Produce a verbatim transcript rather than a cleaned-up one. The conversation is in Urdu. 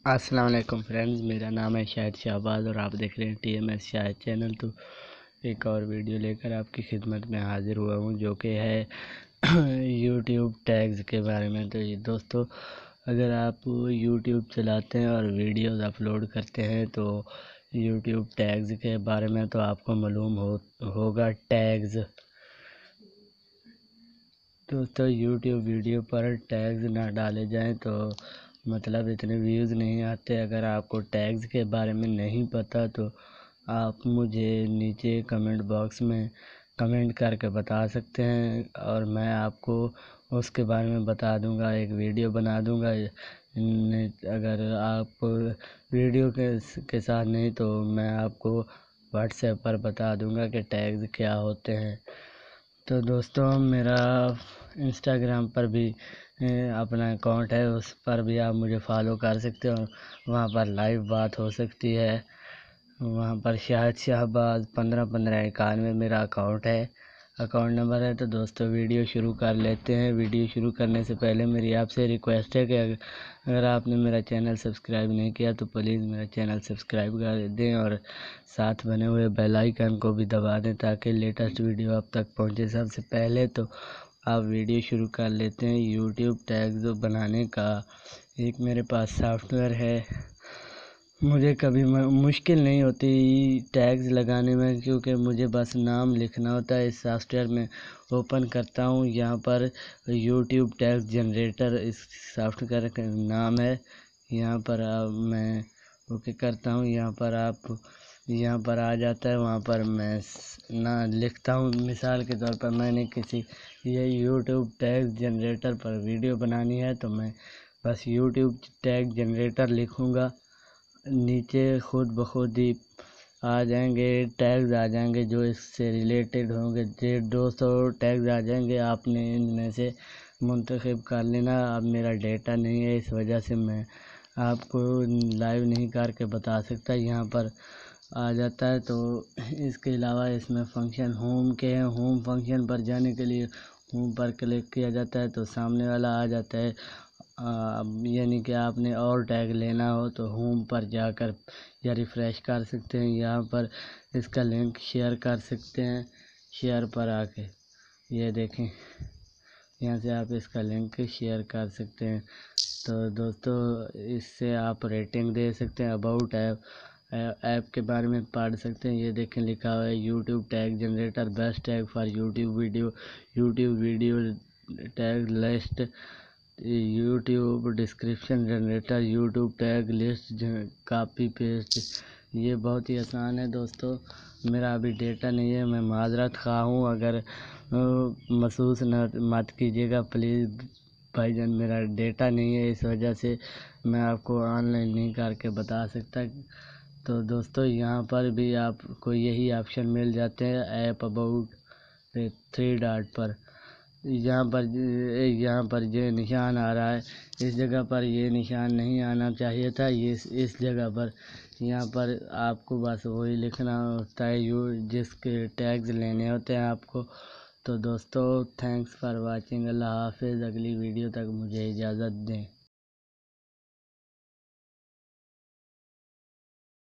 السلام علیکم فرینڈز، میرا نام ہے شاہد شہباز اور آپ دیکھ رہے ہیں T M S Shahid channel. تو ایک اور ویڈیو لے کر آپ کی خدمت میں حاضر ہوا ہوں، جو کہ ہے یوٹیوب ٹیگز کے بارے میں۔ تو یہ دوستو، اگر آپ یوٹیوب چلاتے ہیں اور ویڈیوز اپلوڈ کرتے ہیں تو یوٹیوب ٹیگز کے بارے میں تو آپ کو معلوم ہو ہوگا ٹیگز دوستو یوٹیوب ویڈیو پر ٹیگز نہ ڈالے جائیں تو مطلب اتنے ویوز نہیں آتے۔ اگر آپ کو ٹیگز کے بارے میں نہیں پتہ تو آپ مجھے نیچے کمنٹ باکس میں کمنٹ کر کے بتا سکتے ہیں اور میں آپ کو اس کے بارے میں بتا دوں گا، ایک ویڈیو بنا دوں گا۔ اگر آپ ویڈیو کے کے ساتھ نہیں تو میں آپ کو واٹس ایپ پر بتا دوں گا کہ ٹیگز کیا ہوتے ہیں۔ تو دوستو، میرا انسٹاگرام پر بھی اپنا اکاؤنٹ ہے، اس پر بھی آپ مجھے فالو کر سکتے ہو، وہاں پر لائیو بات ہو سکتی ہے۔ وہاں پر شاہد شہباز پندرہ پندرہ اکانوے میرا اکاؤنٹ ہے اکاؤنٹ نمبر ہے۔ تو دوستو ویڈیو شروع کر لیتے ہیں۔ ویڈیو شروع کرنے سے پہلے میری آپ سے ریکویسٹ ہے کہ اگر آپ نے میرا چینل سبسکرائب نہیں کیا تو پلیز میرا چینل سبسکرائب کر دیں اور ساتھ بنے ہوئے بیل آئیکن کو بھی دبا دیں تاکہ لیٹسٹ ویڈیو آپ تک پہنچے سب سے پہلے۔ تو آپ ویڈیو شروع کر لیتے ہیں۔ یوٹیوب ٹیگز بنانے کا ایک میرے پاس سافٹ ویئر ہے، مجھے کبھی مشکل نہیں ہوتی ٹیگز لگانے میں، کیونکہ مجھے بس نام لکھنا ہوتا ہے۔ اس سافٹ ویئر میں اوپن کرتا ہوں، یہاں پر یوٹیوب ٹیگز جنریٹر اس سافٹ ویئر کا نام ہے۔ یہاں پر میں اوکے کرتا ہوں، یہاں پر آپ یہاں پر آ جاتا ہے، وہاں پر میں نہ لکھتا ہوں۔ مثال کے طور پر میں نے کسی یہ یوٹیوب ٹیگ جنریٹر پر ویڈیو بنانی ہے تو میں بس یوٹیوب ٹیگ جنریٹر لکھوں گا، نیچے خود بخود ہی آ جائیں گے ٹیگز آ جائیں گے جو اس سے ریلیٹڈ ہوں گے۔ دو سو ٹیگز آ جائیں گے، آپ نے ان میں سے منتخب کر لینا۔ اب میرا ڈیٹا نہیں ہے، اس وجہ سے میں آپ کو لائیو نہیں کر کے بتا سکتا۔ یہاں پر آ جاتا ہے، تو اس کے علاوہ اس میں فنکشن ہوم کے ہیں۔ ہوم فنکشن پر جانے کے لیے ہوم پر کلک کیا جاتا ہے تو سامنے والا آ جاتا ہے، یعنی کہ آپ نے اور ٹیگ لینا ہو تو ہوم پر جا کر یا ریفریش کر سکتے ہیں۔ یہاں پر اس کا لنک شیئر کر سکتے ہیں، شیئر پر آ کے یہ دیکھیں، یہاں سے آپ اس کا لنک شیئر کر سکتے ہیں۔ تو دوستو، اس سے آپ ریٹنگ دے سکتے ہیں، اباؤٹ ایپ ایپ کے بارے میں پڑھ سکتے ہیں۔ یہ دیکھیں لکھا ہوا ہے YouTube tag generator best tag for YouTube video, YouTube video tag list, YouTube description generator, YouTube tag list copy paste. یہ بہت ہی آسان ہے دوستو۔ میرا ابھی ڈیٹا نہیں ہے، میں معذرت خواہ ہوں، اگر محسوس نہ مت کیجیے گا پلیز بھائی جان، میرا ڈیٹا نہیں ہے، اس وجہ سے میں آپ کو آن لائن نہیں کر کے بتا سکتا۔ تو دوستو یہاں پر بھی آپ کو یہی آپشن مل جاتے ہیں، ایپ اباؤٹ تھری ڈاٹ پر، یہاں پر یہاں پر یہ نشان آ رہا ہے، اس جگہ پر یہ نشان نہیں آنا چاہیے تھا، یہ اس جگہ پر یہاں پر آپ کو بس وہی لکھنا ہوتا ہے یو جس کے ٹیگز لینے ہوتے ہیں آپ کو۔ تو دوستو، تھینکس فار واچنگ، اللہ حافظ، اگلی ویڈیو تک مجھے اجازت دیں۔